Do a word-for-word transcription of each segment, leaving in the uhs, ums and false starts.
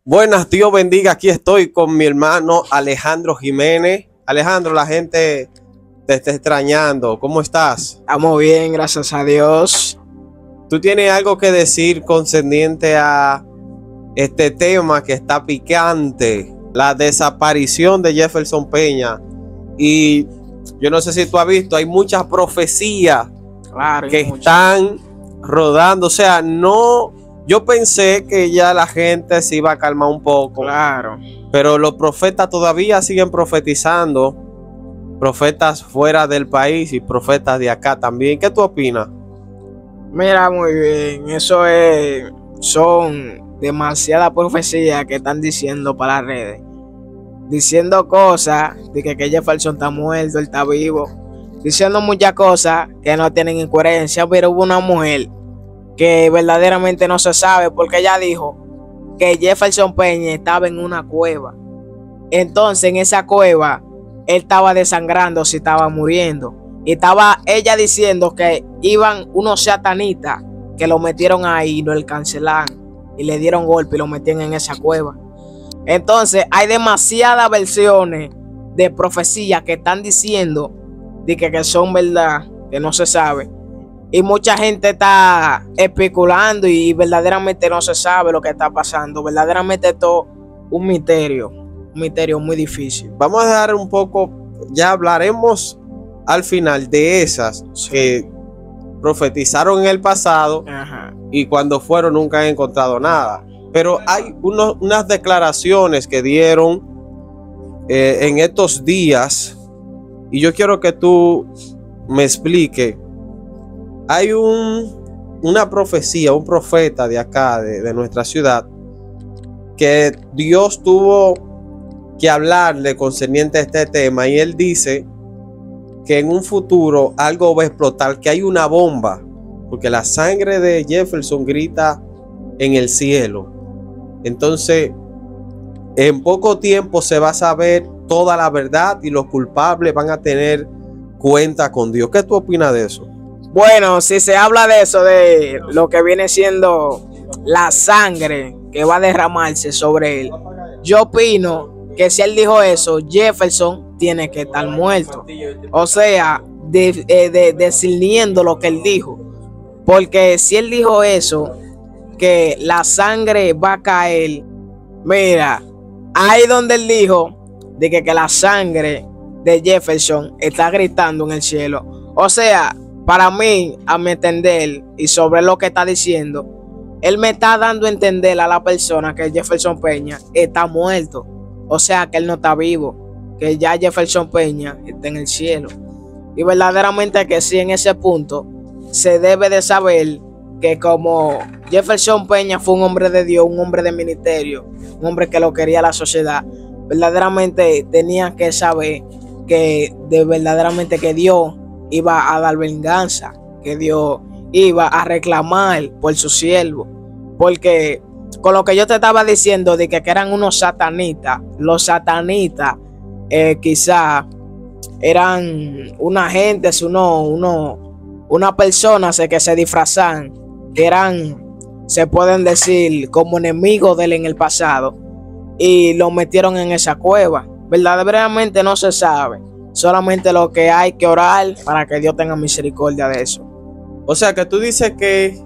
Buenas, Dios bendiga. Aquí estoy con mi hermano Alejandro Jiménez. Alejandro, la gente te está extrañando. ¿Cómo estás? Estamos bien, gracias a Dios. ¿Tú tienes algo que decir concerniente a este tema que está picante? La desaparición de Jefferson Peña. Y yo no sé si tú has visto, hay muchas profecías Claro, que mucho. están rodando. O sea, no, yo pensé que ya la gente se iba a calmar un poco. Claro. Pero los profetas todavía siguen profetizando, profetas fuera del país y profetas de acá también. ¿Qué tú opinas? Mira, muy bien. Eso es, son demasiadas profecías que están diciendo para las redes. Diciendo cosas de que, que Jefferson está muerto, él está vivo. Diciendo muchas cosas que no tienen incoherencia. Pero hubo una mujer que verdaderamente no se sabe porque ella dijo que Jefferson Peña estaba en una cueva. Entonces en esa cueva él estaba desangrando, si estaba muriendo. Y estaba ella diciendo que iban unos satanistas que lo metieron ahí y lo cancelaron y le dieron golpe y lo metían en esa cueva. Entonces hay demasiadas versiones de profecías que están diciendo de que, que son verdad, que no se sabe. Y mucha gente está especulando y verdaderamente no se sabe lo que está pasando. Verdaderamente esto es un misterio, un misterio muy difícil. Vamos a dejar un poco, ya hablaremos al final de esas Sí. que profetizaron en el pasado. Ajá. Y cuando fueron nunca han encontrado nada. Pero hay unos, unas declaraciones que dieron eh, en estos días y yo quiero que tú me expliques. Hay un, una profecía, un profeta de acá, de, de nuestra ciudad, que Dios tuvo que hablarle concerniente a este tema y él dice que en un futuro algo va a explotar, que hay una bomba, porque la sangre de Jefferson grita en el cielo. Entonces, en poco tiempo se va a saber toda la verdad y los culpables van a tener cuenta con Dios. ¿Qué tú opinas de eso? Bueno, si se habla de eso, de lo que viene siendo la sangre que va a derramarse sobre él, yo opino que si él dijo eso, Jefferson tiene que estar muerto. O sea, de, de, de, discerniendo lo que él dijo. Porque si él dijo eso, que la sangre va a caer, mira, ahí donde él dijo de que, que la sangre de Jefferson está gritando en el cielo. O sea, para mí, a mi entender, y sobre lo que está diciendo, él me está dando a entender a la persona que Jefferson Peña está muerto. O sea, que él no está vivo, que ya Jefferson Peña está en el cielo. Y verdaderamente que sí, en ese punto se debe de saber que como Jefferson Peña fue un hombre de Dios, un hombre de ministerio, un hombre que lo quería la sociedad, verdaderamente tenía que saber que de verdaderamente que Dios iba a dar venganza, que Dios iba a reclamar por su siervo. Porque con lo que yo te estaba diciendo de que, que eran unos satanistas, los satanistas eh, quizá eran una gente, uno, uno, una persona que se disfrazan, que eran, se pueden decir, como enemigos de él en el pasado, y lo metieron en esa cueva. Verdaderamente no se sabe, solamente lo que hay que orar para que Dios tenga misericordia de eso. O sea, que tú dices que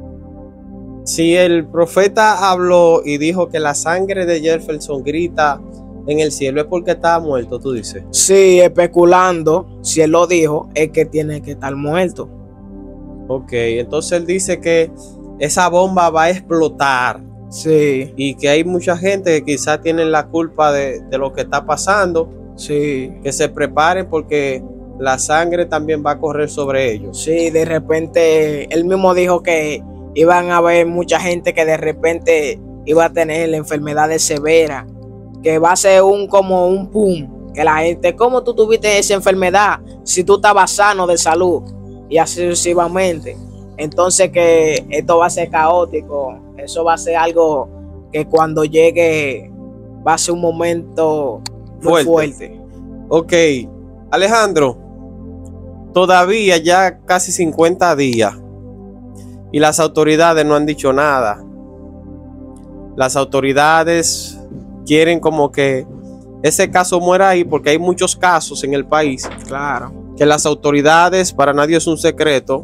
si el profeta habló y dijo que la sangre de Jefferson grita en el cielo es porque estaba muerto, tú dices. Sí, especulando, si él lo dijo, es que tiene que estar muerto. Ok, entonces él dice que esa bomba va a explotar. Sí. Y que hay mucha gente que quizás tienen la culpa de, de lo que está pasando. Sí. Que se preparen porque la sangre también va a correr sobre ellos. Sí, de repente él mismo dijo que iban a haber mucha gente que de repente iba a tener enfermedades severas, que va a ser un como un pum, que la gente, ¿cómo tú tuviste esa enfermedad si tú estabas sano de salud? Y así sucesivamente. Entonces que esto va a ser caótico, eso va a ser algo que cuando llegue va a ser un momento muy fuerte. fuerte. Ok, Alejandro, todavía ya casi cincuenta días y las autoridades no han dicho nada. las autoridades quieren como que ese caso muera ahí, porque hay muchos casos en el país. Claro. Que las autoridades, para nadie es un secreto,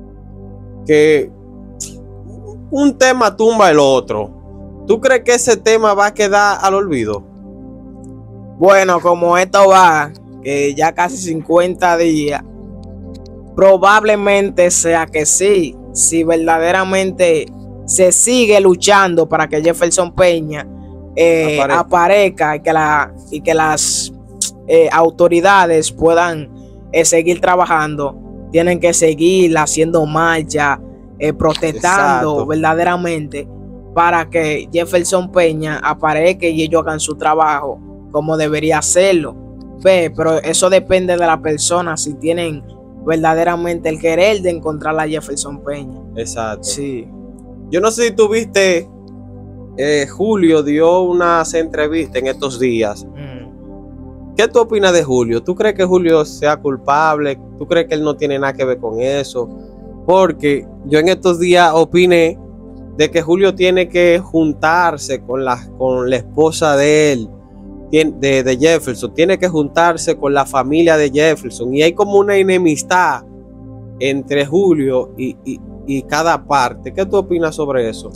que un tema tumba el otro. ¿Tú crees que ese tema va a quedar al olvido? Bueno, como esto va, que ya casi cincuenta días, probablemente sea que sí, si verdaderamente se sigue luchando para que Jefferson Peña eh, aparezca. aparezca y que, la, y que las eh, autoridades puedan eh, seguir trabajando, tienen que seguir haciendo marcha, eh, protestando. Exacto. Verdaderamente para que Jefferson Peña aparezca y ellos hagan su trabajo como debería hacerlo. Ve, pero eso depende de la persona, si tienen verdaderamente el querer de encontrar a Jefferson Peña. Exacto. Sí. Yo no sé si tú viste, eh, Julio dio unas entrevistas en estos días. Mm. ¿Qué tú opinas de Julio? ¿Tú crees que Julio sea culpable? ¿Tú crees que él no tiene nada que ver con eso? Porque yo en estos días opiné de que Julio tiene que juntarse con la, con la esposa de él, de, de Jefferson, tiene que juntarse con la familia de Jefferson, y hay como una enemistad entre Julio y, y, y cada parte. ¿Qué tú opinas sobre eso?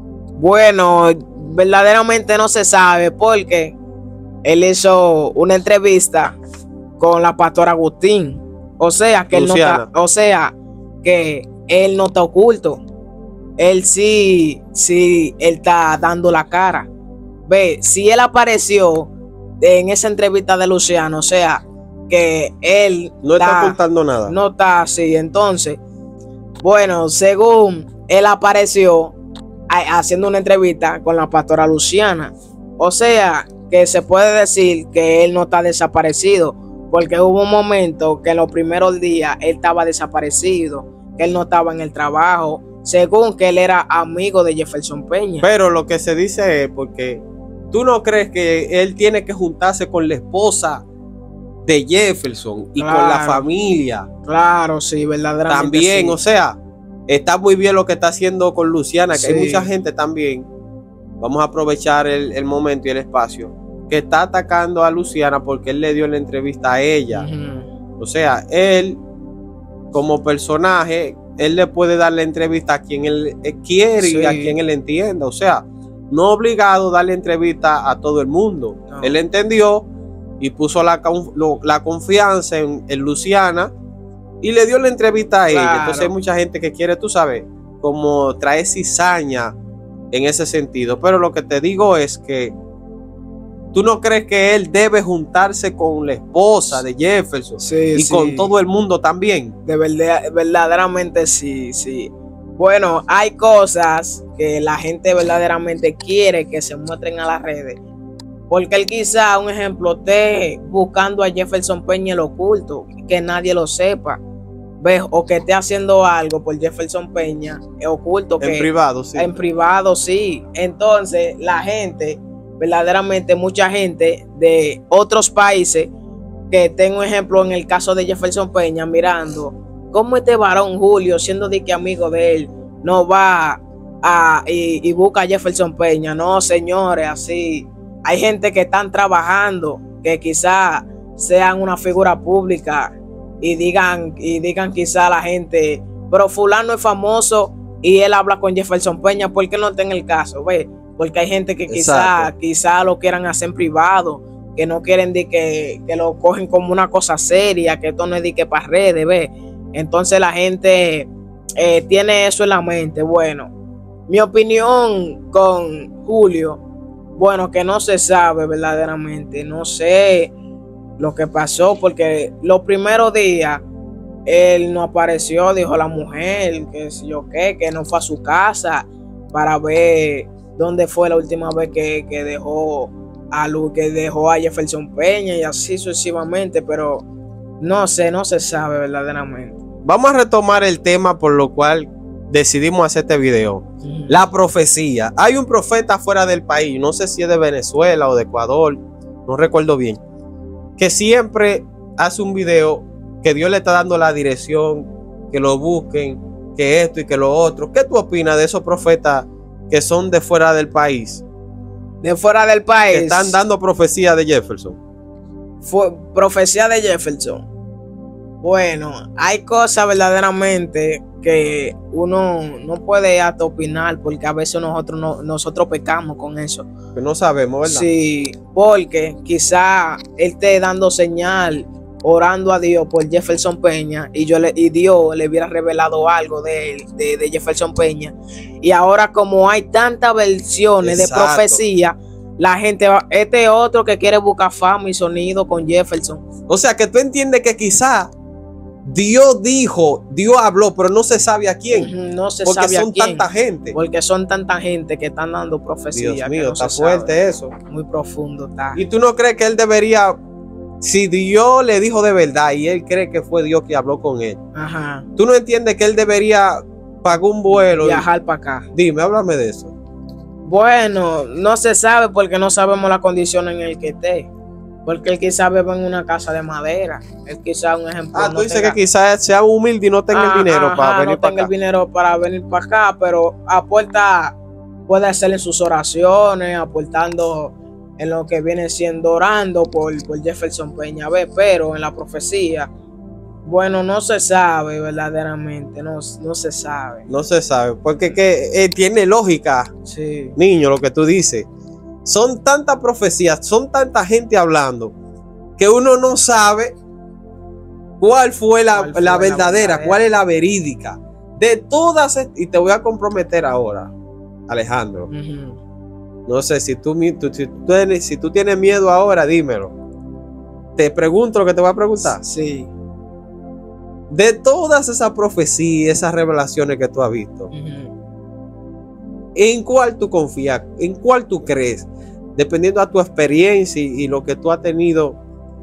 Bueno, verdaderamente no se sabe, porque él hizo una entrevista con la pastora Agustín, o sea que él no está, o sea que él no está oculto, él sí, sí, él está dando la cara. Ve, si él apareció en esa entrevista de Luciano, o sea que él no está, está ocultando nada. No está así. Entonces, bueno, según él apareció haciendo una entrevista con la pastora Luciana, o sea que se puede decir que él no está desaparecido, porque hubo un momento que en los primeros días él estaba desaparecido, que él no estaba en el trabajo, según que él era amigo de Jefferson Peña. Pero lo que se dice es porque ¿tú no crees que él tiene que juntarse con la esposa de Jefferson y claro, con la familia? Claro, sí, verdaderamente. También, sí. O sea, está muy bien lo que está haciendo con Luciana, que sí. Hay mucha gente también, vamos a aprovechar el, el momento y el espacio, que está atacando a Luciana porque él le dio la entrevista a ella. Uh-huh. O sea, él, como personaje, él le puede dar la entrevista a quien él quiere sí. y a quien él entienda. O sea, no obligado a darle entrevista a todo el mundo. No. Él entendió y puso la, la confianza en, en Luciana y le dio la entrevista a claro. ella. Entonces hay mucha gente que quiere, tú sabes, como traer cizaña en ese sentido. Pero lo que te digo es que ¿tú no crees que él debe juntarse con la esposa de Jefferson sí, y sí. con todo el mundo también? De verdad, verdaderamente sí, sí. Bueno, hay cosas que la gente verdaderamente quiere que se muestren a las redes, porque él quizá, un ejemplo, esté buscando a Jefferson Peña en lo oculto, que nadie lo sepa, ¿ves? O que esté haciendo algo por Jefferson Peña en oculto. En que, privado, sí. En privado, sí. Entonces, la gente, verdaderamente mucha gente de otros países, que tengo un ejemplo en el caso de Jefferson Peña, mirando cómo este varón Julio, siendo de que amigo de él, no va a, y, y busca a Jefferson Peña. No, señores, así. Hay gente que están trabajando, que quizá sean una figura pública y digan, y digan quizá a la gente, pero fulano es famoso y él habla con Jefferson Peña, ¿por qué no está en el caso? ¿Ve? Porque hay gente que quizá, quizá lo quieran hacer en privado, que no quieren de que, que lo cogen como una cosa seria, que esto no es de que para redes, ¿ve? Entonces la gente eh, tiene eso en la mente. Bueno, mi opinión con Julio, bueno, que no se sabe verdaderamente, no sé lo que pasó, porque los primeros días él no apareció, dijo la mujer, que si yo qué, que no fue a su casa para ver dónde fue la última vez que, que dejó a Lu, que dejó a Jefferson Peña y así sucesivamente, pero no sé, no se sabe verdaderamente. Vamos a retomar el tema por lo cual decidimos hacer este video. Uh-huh. La profecía. Hay un profeta fuera del país, no sé si es de Venezuela o de Ecuador, no recuerdo bien, que siempre hace un video que Dios le está dando la dirección, que lo busquen, que esto y que lo otro. ¿Qué tú opinas de esos profetas que son de fuera del país, de fuera del país, que están dando profecía de Jefferson. Fue profecía de Jefferson. Bueno, hay cosas verdaderamente que uno no puede hasta opinar, porque a veces nosotros no, nosotros pecamos con eso. Que no sabemos, ¿verdad? Sí, porque quizá él esté dando señal, orando a Dios por Jefferson Peña, y yo le, y Dios le hubiera revelado algo de, él, de, de Jefferson Peña. Y ahora, como hay tantas versiones Exacto. de profecía, la gente va, este otro que quiere buscar fama y sonido con Jefferson. O sea, que tú entiendes que quizá Dios dijo, Dios habló, pero no se sabe a quién. No se porque sabe son a quién, tanta gente. Porque son tanta gente que están dando profecía. Dios mío, no está se fuerte sabe. eso. Muy profundo está. ¿Y tú no crees que él debería, si Dios le dijo de verdad y él cree que fue Dios que habló con él, Ajá. tú no entiendes que él debería pagar un vuelo? Viajar para acá. Dime, háblame de eso. Bueno, no se sabe porque no sabemos la condición en el que esté. Porque él quizá vive en una casa de madera. Él quizá, un ejemplo. Ah, tú no dices tenga... que quizás sea humilde y no tenga ah, el dinero ajá, para venir no para tenga acá. el dinero para venir para acá, pero aporta, puede hacer en sus oraciones, aportando en lo que viene siendo orando por, por Jefferson Peña, ¿ves? Pero en la profecía, bueno, no se sabe verdaderamente, no, no se sabe. No se sabe, porque que, eh, tiene lógica, Sí. niño, lo que tú dices. Son tantas profecías, son tanta gente hablando, que uno no sabe cuál fue la, ¿Cuál fue la, la verdadera, verdadera? cuál es la verídica. De todas, y te voy a comprometer ahora, Alejandro. Uh-huh. No sé, si tú, tú, si, tú tienes, si tú tienes miedo ahora, dímelo. Te pregunto lo que te voy a preguntar. Sí. De todas esas profecías, esas revelaciones que tú has visto, Uh-huh. ¿en cuál tú confías? ¿En cuál tú crees? Dependiendo de tu experiencia y, y lo que tú has tenido.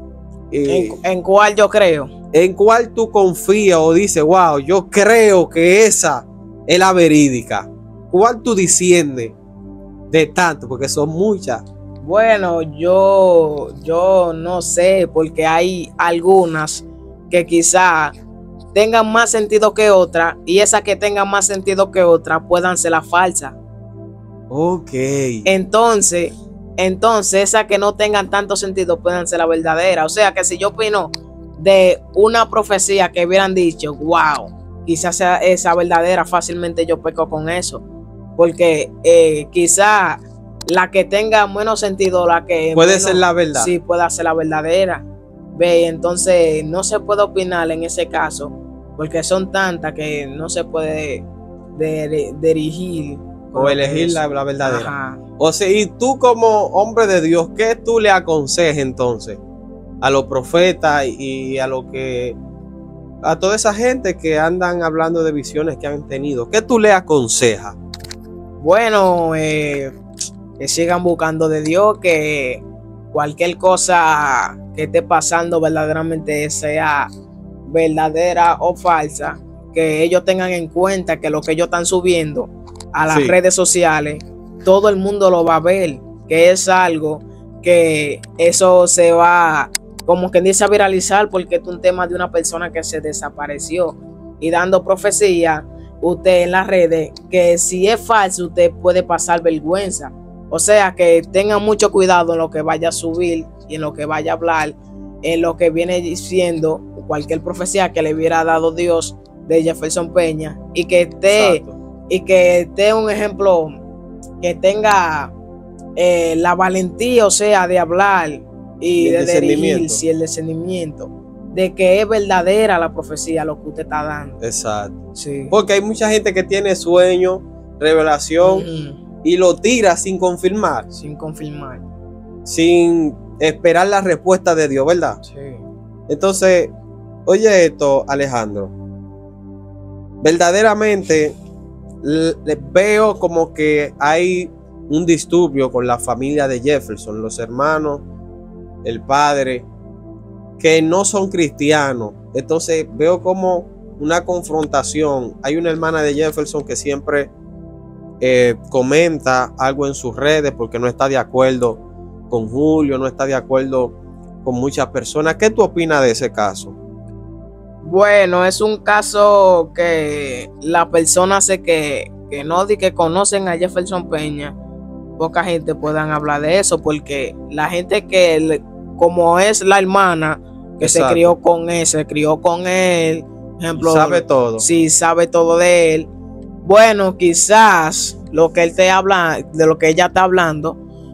Eh, ¿En, ¿En cuál yo creo? ¿En cuál tú confías o dices, wow, yo creo que esa es la verídica? ¿Cuál tú disciendes de tanto? Porque son muchas. Bueno, yo, yo no sé, porque hay algunas que quizá tengan más sentido que otras, y esas que tengan más sentido que otras puedan ser las falsas. Ok. Entonces, entonces esas que no tengan tanto sentido puedan ser la verdadera. O sea que si yo opino de una profecía que hubieran dicho, wow, quizás sea esa verdadera, fácilmente yo peco con eso. Porque eh, quizá la que tenga menos sentido, la que Puede menos, ser la verdad. Sí, puede ser la verdadera. Ve, entonces no se puede opinar en ese caso, porque son tantas que no se puede de, de, dirigir O elegir la, la verdadera. Ajá. O sea, y tú como hombre de Dios, ¿qué tú le aconsejas entonces a los profetas y a lo que a toda esa gente que andan hablando de visiones que han tenido? ¿Qué tú le aconsejas? Bueno, eh, que sigan buscando de Dios, que cualquier cosa que esté pasando verdaderamente sea verdadera o falsa, que ellos tengan en cuenta que lo que ellos están subiendo a las Sí. redes sociales, todo el mundo lo va a ver, que es algo que eso se va, como que dice, a viralizar, porque es un tema de una persona que se desapareció, y dando profecía usted en las redes, que si es falso usted puede pasar vergüenza. O sea que tengan mucho cuidado en lo que vaya a subir y en lo que vaya a hablar, en lo que viene diciendo cualquier profecía que le hubiera dado Dios de Jefferson Peña, y que esté Exacto. y que esté un ejemplo, que tenga eh, la valentía, o sea, de hablar y, Y el de discernimiento. dirigirse, y el discernimiento de que es verdadera la profecía lo que usted está dando. Exacto. Sí. Porque hay mucha gente que tiene sueño, revelación, Ujú. y lo tira sin confirmar, Sin confirmar. sin esperar la respuesta de Dios, ¿verdad? Sí. Entonces, oye esto, Alejandro. Verdaderamente le, le veo como que hay un disturbio con la familia de Jefferson, los hermanos, el padre, que no son cristianos. Entonces veo como una confrontación. Hay una hermana de Jefferson que siempre eh, comenta algo en sus redes porque no está de acuerdo con Julio, no está de acuerdo con muchas personas. ¿Qué tú opinas de ese caso? Bueno, es un caso que la persona hace que que no di que conocen a Jefferson Peña, poca gente puedan hablar de eso, porque la gente que, le, como es la hermana, que Exacto. se crió con él, se crió con él, ejemplo, sabe todo. Sí, sabe todo de él. Bueno, quizás lo que él te habla, de lo que ella está hablando,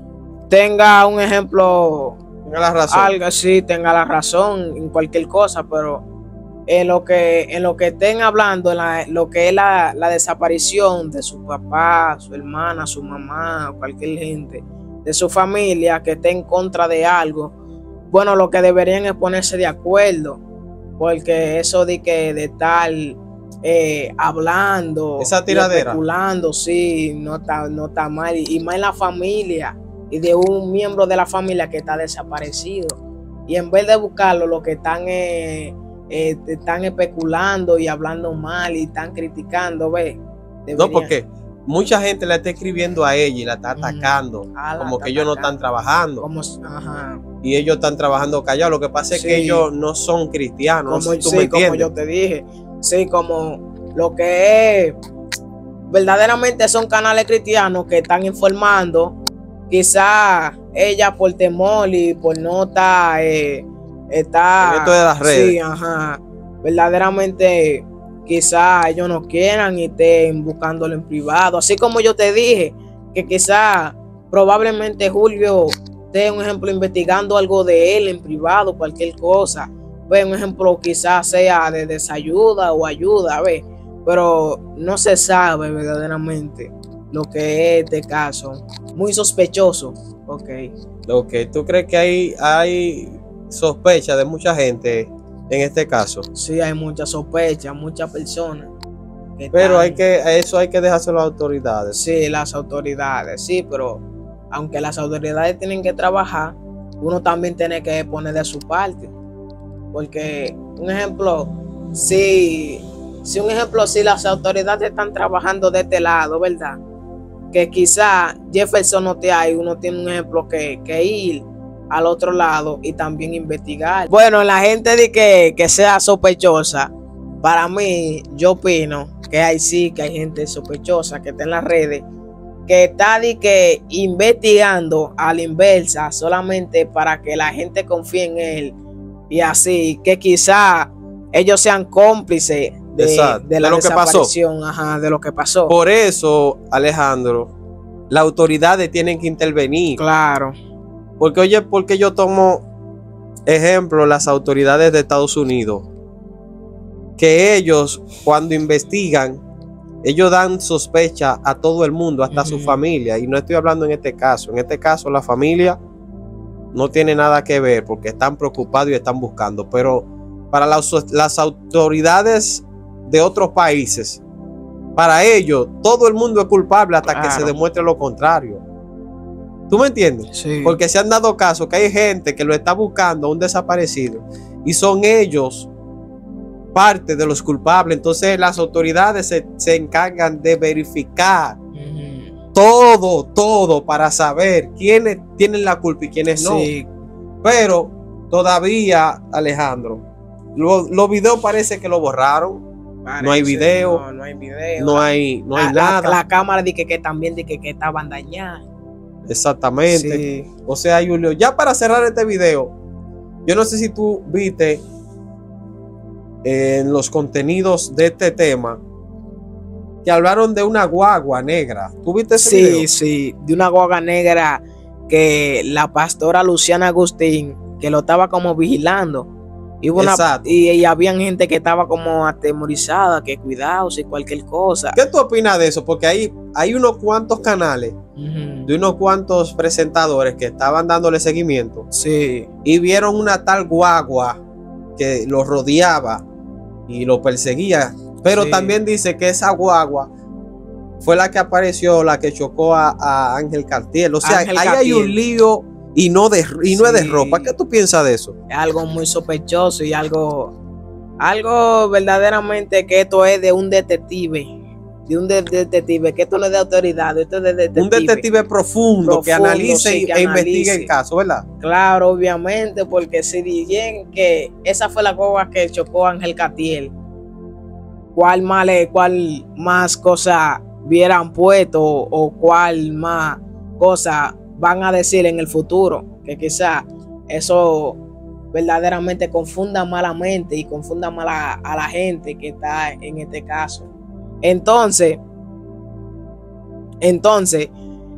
tenga un ejemplo, tenga la razón. Algo así, tenga la razón en cualquier cosa, pero en lo que, en lo que estén hablando, en la, lo que es la, la desaparición de su papá, su hermana, su mamá, cualquier gente, de su familia que esté en contra de algo, bueno, lo que deberían es ponerse de acuerdo, porque eso de que de tal eh, hablando, esa tiradera, especulando, sí, no está, no está mal, y, y más en la familia, y de un miembro de la familia que está desaparecido, y en vez de buscarlo, lo que están eh, eh, están especulando y hablando mal y están criticando, ve. Deberían. No, porque mucha gente la está escribiendo a ella y la está atacando, ah, como que ellos atacando. no están trabajando. Como, ajá. Y ellos están trabajando callados. Lo que pasa es sí. que ellos no son cristianos. Como, no sé si tú sí, me entiendes. Como yo te dije. Sí, como lo que es verdaderamente son canales cristianos que están informando. Quizás ella por temor y por no estar eh, está en esto de las redes. Sí, ajá. Verdaderamente quizás ellos no quieran y estén buscándolo en privado. Así como yo te dije, que quizás probablemente Julio esté, un ejemplo, investigando algo de él en privado, cualquier cosa. Ve, un ejemplo, quizás sea de desayuda o ayuda, ve. Pero no se sabe verdaderamente lo que es este caso. Muy sospechoso. Ok. Ok, ¿tú crees que hay, hay sospecha de mucha gente en este caso? Sí, hay mucha sospecha, muchas personas. Pero están... hay que, eso hay que dejárselo a las autoridades. Sí, las autoridades, sí, pero aunque las autoridades tienen que trabajar, uno también tiene que poner de su parte. Porque, un ejemplo, si, si un ejemplo, si las autoridades están trabajando de este lado, ¿verdad? Que quizá Jefferson no te hay, uno tiene un ejemplo que, que ir al otro lado y también investigar. Bueno, la gente de que, que sea sospechosa, para mí, yo opino que hay sí, que hay gente sospechosa que está en las redes, que está de que investigando a la inversa solamente para que la gente confíe en él y así, que quizá ellos sean cómplices de, de la de lo desaparición, que pasó. Ajá, de lo que pasó. Por eso, Alejandro, las autoridades tienen que intervenir. Claro. Porque, oye, porque yo tomo ejemplo las autoridades de Estados Unidos, que ellos cuando investigan, ellos dan sospecha a todo el mundo, hasta uh-huh. su familia, y no estoy hablando en este caso, en este caso la familia no tiene nada que ver porque están preocupados y están buscando, pero para las, las autoridades de otros países, para ellos todo el mundo es culpable hasta claro. que se demuestre lo contrario. ¿Tú me entiendes? Sí. Porque se han dado casos que hay gente que lo está buscando a un desaparecido y son ellos parte de los culpables. Entonces las autoridades se, se encargan de verificar uh-huh. todo, todo para saber quiénes tienen la culpa y quiénes no. Sí. Pero todavía, Alejandro, los lo videos parece que lo borraron. Parece, no hay video. No, no hay video. No hay, no hay la, nada. La, la cámara dice que, que también dice que, que estaban dañadas. Exactamente. Sí. O sea, Julio, ya para cerrar este video, yo no sé si tú viste en los contenidos de este tema que hablaron de una guagua negra. ¿Tú viste ese sí, video? Sí, sí, de una guagua negra que la pastora Luciana Agustín, que lo estaba como vigilando. Y, una, y, y habían gente que estaba como atemorizada, que cuidado, si cualquier cosa. ¿Qué tú opinas de eso? Porque hay, hay unos cuantos canales, uh-huh. de unos cuantos presentadores que estaban dándole seguimiento. Sí. Y vieron una tal guagua que lo rodeaba y lo perseguía. Pero sí. también dice que esa guagua fue la que apareció, la que chocó a, a Ángel Cartier. O sea, Ángel ahí Cartier. Hay un lío. Y no, de, y no sí. es de ropa. ¿Qué tú piensas de eso? Es algo muy sospechoso y algo, algo verdaderamente que esto es de un detective. De un de, detective, que esto no es de autoridad, esto es de detective. Un detective profundo, profundo que analice sí, que e analice. investigue el caso, ¿verdad? Claro, obviamente, porque si dicen que esa fue la guagua que chocó a Ángel Cartier, ¿cuál más, cuál más cosa hubieran puesto o cuál más cosas van a decir en el futuro, que quizá eso verdaderamente confunda malamente y confunda mal a, a la gente que está en este caso. Entonces, entonces,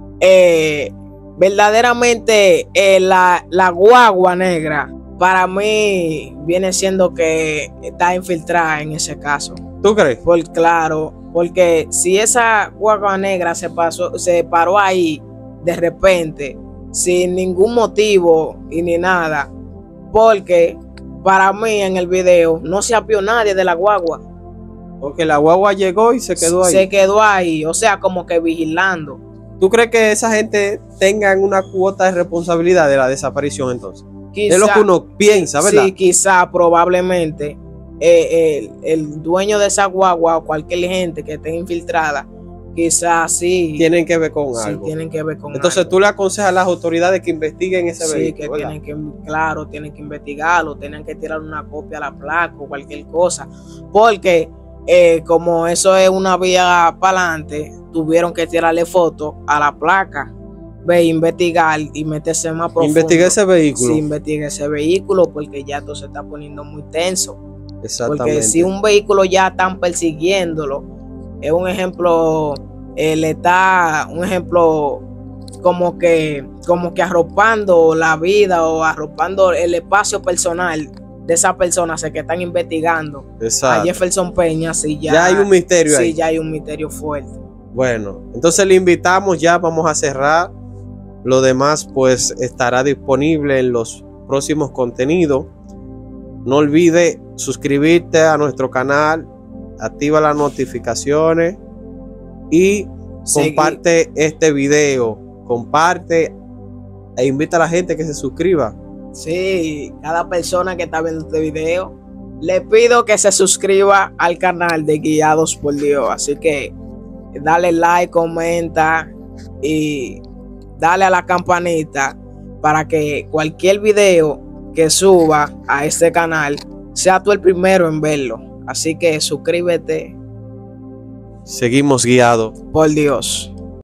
eh, verdaderamente eh, la, la guagua negra para mí viene siendo que está infiltrada en ese caso. ¿Tú crees? Por claro, porque si esa guagua negra se pasó, se paró ahí de repente, sin ningún motivo y ni nada, porque para mí en el video no se apió nadie de la guagua. Porque la guagua llegó y se quedó ahí. Se quedó ahí, o sea, como que vigilando. ¿Tú crees que esa gente tengan una cuota de responsabilidad de la desaparición entonces? Quizá, es lo que uno piensa, ¿verdad? Sí, quizá, probablemente, eh, el, el dueño de esa guagua o cualquier gente que esté infiltrada, quizá sí. Tienen que ver con sí, algo. tienen que ver con Entonces algo. tú le aconsejas a las autoridades que investiguen ese sí, vehículo, que ¿verdad? tienen que, claro, tienen que investigarlo, tienen que tirar una copia a la placa o cualquier cosa. Porque eh, como eso es una vía para adelante, tuvieron que tirarle fotos a la placa. Ve, investigar y meterse más profundo. Investiga ese vehículo. Sí, investiga ese vehículo porque ya todo se está poniendo muy tenso. Exactamente. Porque si un vehículo ya están persiguiéndolo, es un ejemplo, eh, le está, un ejemplo como que, como que arropando la vida o arropando el espacio personal de esa persona que están investigando. Exacto. A Jefferson Peña, sí, ya, ya hay un misterio sí, ahí. ya hay un misterio fuerte. Bueno, entonces le invitamos, ya vamos a cerrar. Lo demás pues estará disponible en los próximos contenidos. No olvide suscribirte a nuestro canal, activa las notificaciones y Segui- comparte este video. Comparte e invita a la gente que se suscriba. Sí, cada persona que está viendo este video, le pido que se suscriba al canal de Guiados por Dios. Así que dale like, comenta y dale a la campanita para que cualquier video que suba a este canal sea tú el primero en verlo. Así que suscríbete. Seguimos guiados Por Dios.